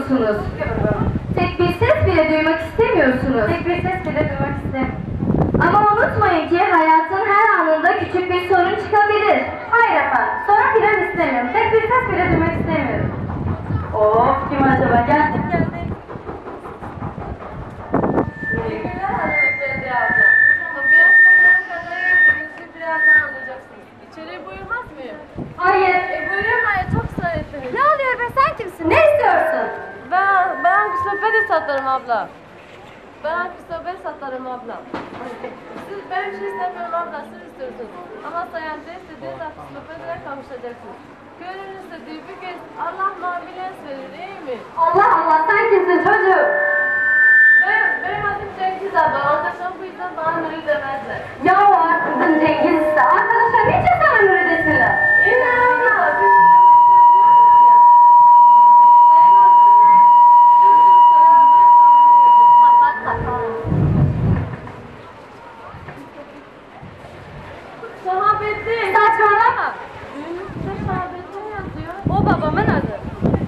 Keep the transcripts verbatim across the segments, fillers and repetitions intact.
musunuz? Tek bir ses bile duymak istemiyorsunuz. Tek bir ses bile duymak istemiyorum. Ama unutmayın ki hayatın her anında küçük bir sorun çıkabilir. Hayır efendim, sorun filan istemiyorum. Tek bir ses bile duymak istemiyorum. Of, kim acaba? Geldik geldik. İyi günler hanımefendi abla. Biraz bakalım kadar yapınızı birazdan anlayacaksınız. İçeriye buyurmaz mıyım? Hayır. E buyurun hayır, çok ısrar ettiniz. Ne oluyor be, sen kimsin? Ne istiyorsun? Ben, ben anksiopedi satarım abla. Ben anksiopedi satarım abla. Siz, ben bir şey istemiyorum abla, siz istiyorsunuz. Ama sayende istediğiniz anksiopediyle kavuşacaksınız. Gönül istediği bir kez Allah mabilens verir, değil mi? Allah Allah, sen kimsin çocuğum? Ben, benim adım Cengiz abla. Arkadaşım bu yüzden bana Nuri demezler. Ya o kızın Cengiz ise arkadaşlar niçin sana Nuri desinler? İyi abla, biz Sahabettin. Saçmalama. Düğünümüzde Sahabettin yazıyor. O babamın adı.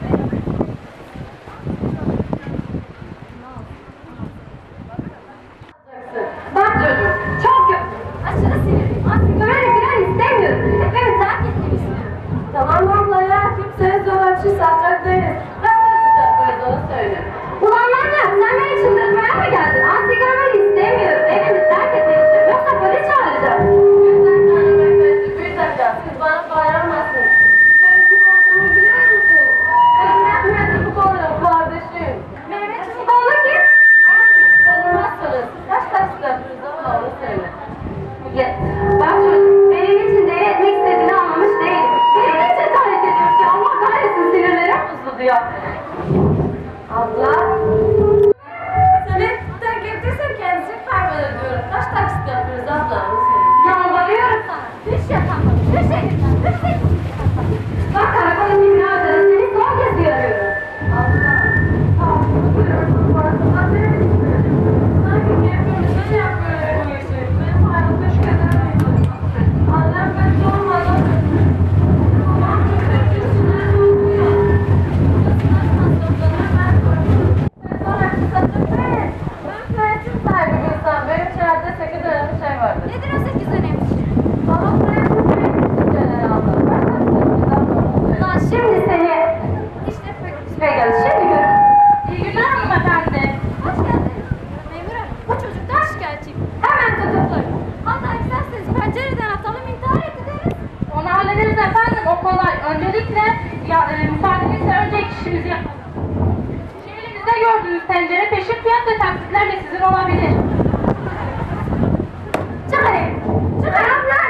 Bak çocuğum, çok kötü. Aşırı sinirliyim. Artık böyle filan istemiyorum. Hep beni terk etmek istiyorum. Tamam abla ya, kimseye zorlaşır satacak değiliz. Ben de sıcaklıyız, onu söyle. Ulan manyak, sen beni çıldırtmaya mı geldin? Artık görmeni istemiyorum. Evimi terk etmek istiyorum. Yoksa polis çağıracağım. Bir dakika hanımefendi, bir dakika. Siz bana bağıramazsınız. Siz benim kim olduğumu biliyor musunuz? Benim Mehmet Tıpıkoğlu'nun kardeşim. Mehmet Çıkıkoğlu kim? Tanımazsınız. Kaç taksi yapıyoruz ama onu söyle. Ya, bak çocuğum, benim için deli etmek istediğini anlamış değilim. Beni niçin terk ediyorsun? Allah kahretsin, sinirlerim bozuldu ya. Abla. Seni terk ettiysem kendisini kaybeder diyorum. Kaç taksit yapıyoruz abla, onu söyle. Yalvarıyorum sana. Düş yakamdan, düş elimden, düş elimden. Bak karakolun dibine ödedi, seni son kez uyarıyorum. Abla. Tamam, buyurun. Parasından verir misiniz? Sanki hepimizden yapıyoruz bu işi. Benim hayatımda şu kadar mıydı? Annem ben sormadan. Babam çok tepkisine oluyor. Nasıl masraflarını ben koydum. Sen sonra kısaca değil. Ben prensim sahibi bir insan. Benim içeride sekiz önemli şey vardır. Nedir o sekiz önemli şey? Ama prensim benim için Celal abla. Ben de sizden bunu söyleyeyim. Ulan şimdi seni... İşte pek geldi, şimdi görün. İyi günler hanımefendi. Hoş geldiniz. Memur hanım, bu çocuktan şikayetçiyim. Hemen tutuklayın. Hatta isterseniz pencereden atalım, intihar ederiz. Onu hallederiz efendim, o kolay. Öncelikle, ya, e, müsaadenizle önce işimizi yapalım. Şu elimizde gördüğünüz tencere peşin fiyat ve taksitlerle sizin olabilir. Çıkarın! Çıkarın!